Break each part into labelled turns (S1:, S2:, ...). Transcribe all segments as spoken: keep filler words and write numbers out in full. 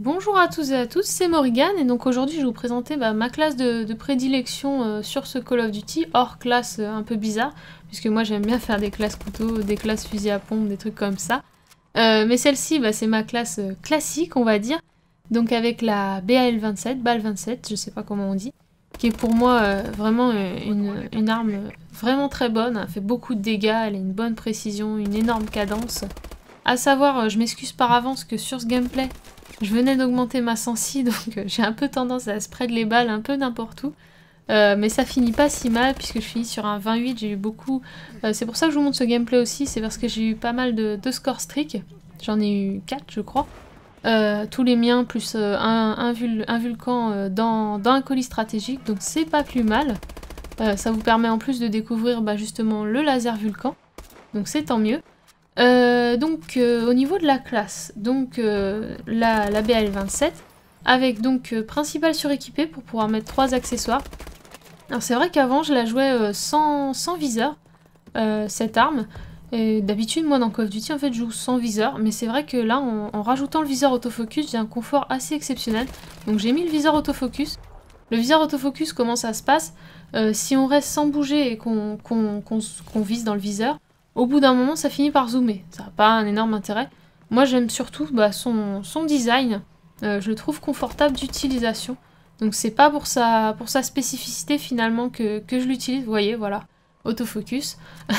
S1: Bonjour à tous et à tous, c'est Morrigan et donc aujourd'hui je vais vous présenter bah, ma classe de, de prédilection euh, sur ce Call of Duty, hors classe euh, un peu bizarre, puisque moi j'aime bien faire des classes couteaux, des classes fusil à pompe, des trucs comme ça. Euh, mais celle-ci, bah, c'est ma classe euh, classique, on va dire, donc avec la B A L vingt-sept, B A L vingt-sept, je sais pas comment on dit, qui est pour moi euh, vraiment euh, une, une arme vraiment très bonne, elle fait beaucoup de dégâts, elle a une bonne précision, une énorme cadence. À savoir, euh, je m'excuse par avance que sur ce gameplay, je venais d'augmenter ma sensi, donc euh, j'ai un peu tendance à spread les balles un peu n'importe où. Euh, mais ça finit pas si mal, puisque je finis sur un vingt-huit, j'ai eu beaucoup... Euh, c'est pour ça que je vous montre ce gameplay aussi, c'est parce que j'ai eu pas mal de, de score streak. J'en ai eu quatre, je crois. Euh, tous les miens, plus euh, un, un, vul un vulcan euh, dans, dans un colis stratégique, donc c'est pas plus mal. Euh, ça vous permet en plus de découvrir bah, justement le laser vulcan, donc c'est tant mieux. Euh, donc euh, au niveau de la classe, donc euh, la, la B A L vingt-sept, avec donc euh, principal suréquipé pour pouvoir mettre trois accessoires. Alors c'est vrai qu'avant je la jouais euh, sans, sans viseur, euh, cette arme. D'habitude moi dans Call of Duty en fait je joue sans viseur, mais c'est vrai que là en, en rajoutant le viseur autofocus j'ai un confort assez exceptionnel. Donc j'ai mis le viseur autofocus. Le viseur autofocus, comment ça se passe? euh, Si on reste sans bouger et qu'on qu'on, qu'on, qu'on vise dans le viseur, au bout d'un moment, ça finit par zoomer. Ça n'a pas un énorme intérêt. Moi, j'aime surtout bah, son, son design. Euh, je le trouve confortable d'utilisation. Donc, c'est pas pour sa, pour sa spécificité, finalement, que, que je l'utilise. Vous voyez, voilà. Autofocus.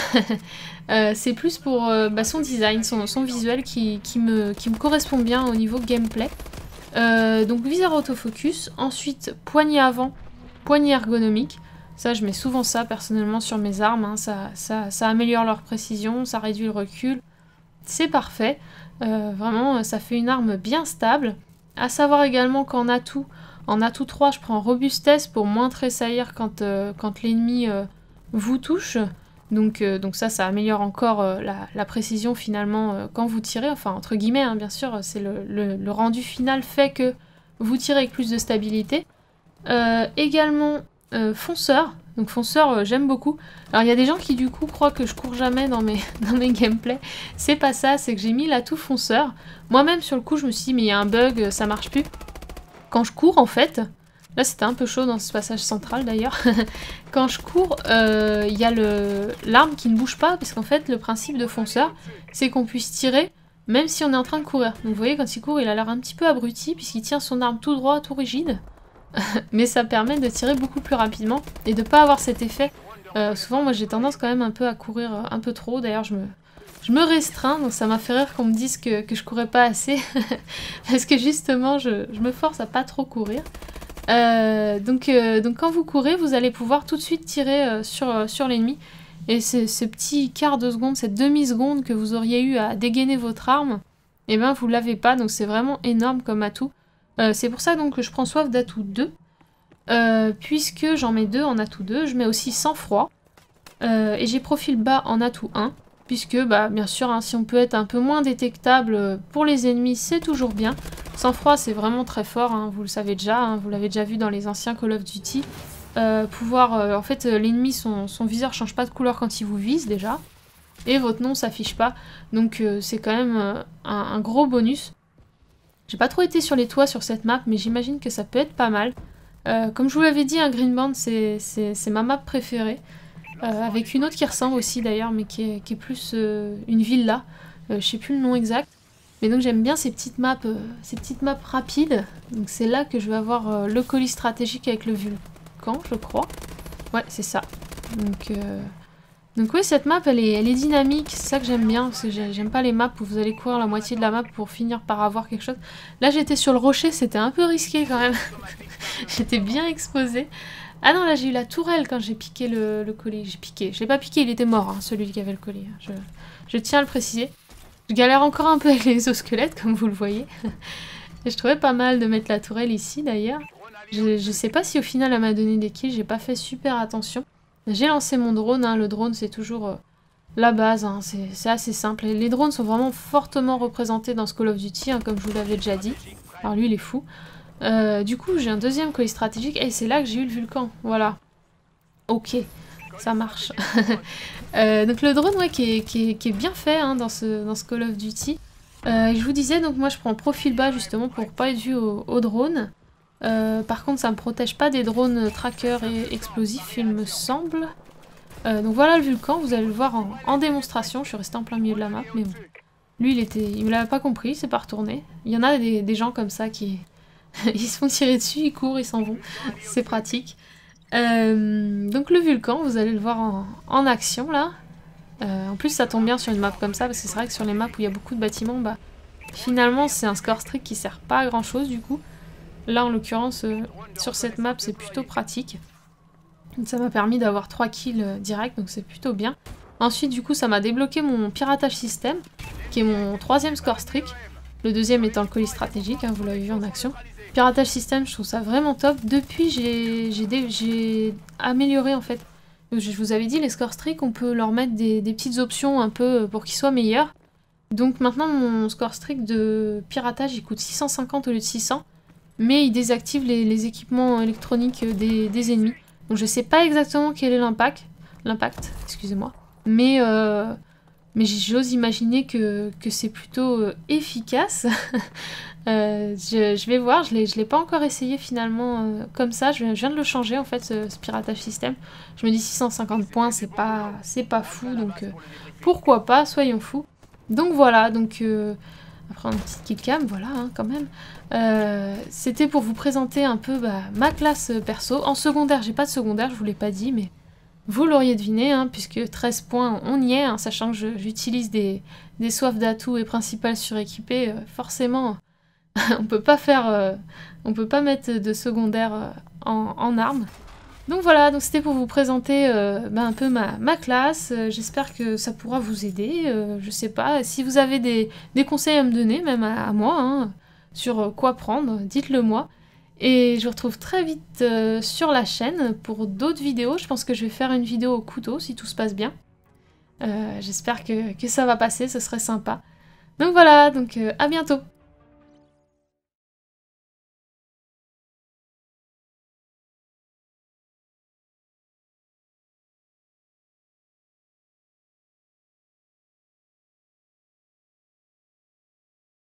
S1: euh, c'est plus pour euh, bah, son design, son, son visuel qui, qui, me, qui me correspond bien au niveau gameplay. Euh, donc, viseur autofocus. Ensuite, poignée avant, poignée ergonomique. Ça, je mets souvent ça personnellement sur mes armes, hein. ça, ça, ça améliore leur précision, ça réduit le recul. C'est parfait. Euh, vraiment, ça fait une arme bien stable. À savoir également qu'en atout, en atout trois, je prends robustesse pour moins tressaillir quand, euh, quand l'ennemi euh, vous touche. Donc, euh, donc ça, ça améliore encore euh, la, la précision finalement euh, quand vous tirez. Enfin, entre guillemets, hein, bien sûr, c'est le, le, le rendu final fait que vous tirez avec plus de stabilité. Euh, également... Euh, fonceur, donc fonceur euh, j'aime beaucoup. Alors il y a des gens qui du coup croient que je cours jamais dans mes, dans mes gameplays. C'est pas ça, c'est que j'ai mis l'atout fonceur. Moi-même sur le coup je me suis dit mais il y a un bug, ça marche plus. Quand je cours en fait, là c'était un peu chaud dans ce passage central d'ailleurs. Quand je cours, il euh, y a l'arme qui ne bouge pas parce qu'en fait le principe de fonceur c'est qu'on puisse tirer même si on est en train de courir. Donc vous voyez quand il court il a l'air un petit peu abruti puisqu'il tient son arme tout droit, tout rigide. Mais ça permet de tirer beaucoup plus rapidement et de pas avoir cet effet. Euh, souvent, moi j'ai tendance quand même un peu à courir euh, un peu trop. D'ailleurs, je me, je me restreins, donc ça m'a fait rire qu'on me dise que, que je courais pas assez. Parce que justement, je, je me force à pas trop courir. Euh, donc, euh, donc quand vous courez, vous allez pouvoir tout de suite tirer euh, sur, euh, sur l'ennemi. Et ce, ce petit quart de seconde, cette demi-seconde que vous auriez eu à dégainer votre arme, et eh ben vous l'avez pas, donc c'est vraiment énorme comme atout. Euh, c'est pour ça donc que je prends soif d'atout deux, euh, puisque j'en mets deux en atout deux, je mets aussi sang-froid, euh, et j'ai profil bas en atout un, puisque bah, bien sûr hein, si on peut être un peu moins détectable pour les ennemis c'est toujours bien. Sang-froid c'est vraiment très fort, hein, vous le savez déjà, hein, vous l'avez déjà vu dans les anciens Call of Duty. Euh, pouvoir, euh, en fait l'ennemi son, son viseur change pas de couleur quand il vous vise déjà, et votre nom s'affiche pas, donc euh, c'est quand même euh, un, un gros bonus. J'ai pas trop été sur les toits sur cette map, mais j'imagine que ça peut être pas mal. Euh, comme je vous l'avais dit, un Green Band, c'est ma map préférée. Euh, avec une autre qui ressemble aussi d'ailleurs, mais qui est, qui est plus euh, une villa. Euh, je sais plus le nom exact. Mais donc j'aime bien ces petites maps, euh, ces petites maps rapides. Donc c'est là que je vais avoir euh, le colis stratégique avec le vulcan, je crois. Ouais, c'est ça. Donc... Euh... Donc oui, cette map, elle est, elle est dynamique, c'est ça que j'aime bien, parce que j'aime pas les maps où vous allez courir la moitié de la map pour finir par avoir quelque chose. Là, j'étais sur le rocher, c'était un peu risqué quand même. J'étais bien exposée. Ah non, là, j'ai eu la tourelle quand j'ai piqué le, le collier. J'ai piqué, je l'ai pas piqué, il était mort, hein, celui qui avait le collier. Je, je tiens à le préciser. Je galère encore un peu avec les exosquelettes, comme vous le voyez. Et je trouvais pas mal de mettre la tourelle ici, d'ailleurs. Je, je sais pas si au final, elle m'a donné des kills, j'ai pas fait super attention. J'ai lancé mon drone, hein. Le drone c'est toujours euh, la base, hein. C'est assez simple. Et les drones sont vraiment fortement représentés dans ce Call of Duty, hein, comme je vous l'avais déjà dit. Alors lui il est fou. Euh, du coup j'ai un deuxième colis stratégique et c'est là que j'ai eu le vulcan, voilà. Ok, ça marche. euh, donc le drone ouais, qui, est, qui, est, qui est bien fait hein, dans, ce, dans ce Call of Duty. Euh, je vous disais, donc moi je prends profil bas justement pour pas être vu au, au drone. Euh, par contre ça me protège pas des drones trackers et explosifs il me semble. Euh, donc voilà le Vulcan, vous allez le voir en, en démonstration, je suis restée en plein milieu de la map, mais bon. Lui il était, il me l'avait pas compris, il s'est pas retourné. Il y en a des, des gens comme ça qui ils se font tirer dessus, ils courent, ils s'en vont, c'est pratique. Euh, donc le Vulcan, vous allez le voir en, en action là. Euh, en plus ça tombe bien sur une map comme ça, parce que c'est vrai que sur les maps où il y a beaucoup de bâtiments, bah finalement c'est un score strict qui sert pas à grand chose du coup. Là en l'occurrence euh, sur cette map c'est plutôt pratique. Ça m'a permis d'avoir trois kills euh, direct, donc c'est plutôt bien. Ensuite du coup ça m'a débloqué mon piratage système, qui est mon troisième score strict. Le deuxième étant le colis stratégique, hein, vous l'avez vu en action. Piratage système, je trouve ça vraiment top. Depuis j'ai amélioré en fait. Je vous avais dit, les scores strict, on peut leur mettre des, des petites options un peu pour qu'ils soient meilleurs. Donc maintenant, mon score strict de piratage, il coûte six cent cinquante au lieu de six cents. Mais il désactive les, les équipements électroniques des, des ennemis. Donc je sais pas exactement quel est l'impact. L'impact, excusez-moi. Mais, euh, mais j'ose imaginer que, que c'est plutôt euh, efficace. euh, je, je vais voir, je ne l'ai pas encore essayé finalement euh, comme ça. Je, je viens de le changer en fait, ce, ce piratage système. Je me dis six cent cinquante points, c'est pas, c'est pas fou. Donc euh, pourquoi pas, soyons fous. Donc voilà, donc... Euh, après un petit killcam, voilà, hein, quand même. Euh, C'était pour vous présenter un peu bah, ma classe perso. En secondaire, j'ai pas de secondaire, je vous l'ai pas dit, mais vous l'auriez deviné, hein, puisque treize points, on y est, hein, sachant que j'utilise des, des soifs d'atouts et principales suréquipées, euh, forcément, on peut pas faire, euh, on peut pas mettre de secondaire euh, en, en armes. Donc voilà, donc c'était pour vous présenter euh, bah, un peu ma, ma classe. Euh, J'espère que ça pourra vous aider. Euh, je sais pas, si vous avez des, des conseils à me donner, même à, à moi, hein, sur quoi prendre, dites-le moi. Et je vous retrouve très vite euh, sur la chaîne pour d'autres vidéos. Je pense que je vais faire une vidéo au couteau si tout se passe bien. Euh, J'espère que, que ça va passer, ce serait sympa. Donc voilà, donc euh, à bientôt.